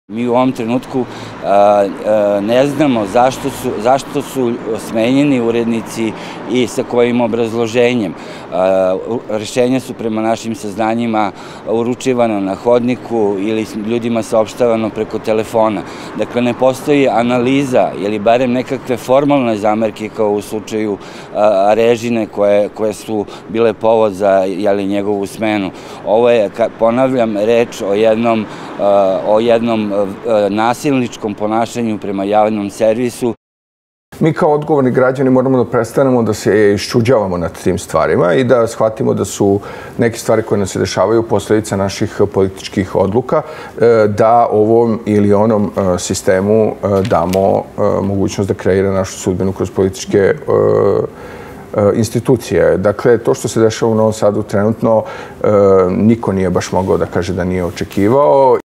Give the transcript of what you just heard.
Mi u ovom trenutku ne znamo zašto su smenjeni urednici i sa kojim obrazloženjem. Rešenja su prema našim saznanjima uručivana na hodniku ili ljudima saopštavano preko telefona. Dakle, ne postoji analiza ili barem nekakve formalne zamerke kao u slučaju Arežine koje su bile povod za njegovu smenu. Ovo je, ponavljam, reč o jednom nasilničkom ponašanju prema javnom servisu. Mi kao odgovorni građani moramo da prestanemo da se iščuđavamo nad tim stvarima i da shvatimo da su neke stvari koje nam se dešavaju posledica naših političkih odluka, da ovom ili onom sistemu damo mogućnost da kreira našu sudbinu kroz političke institucije. Dakle, to što se dešava u Novom Sadu trenutno niko nije baš mogao da kaže da nije očekivao.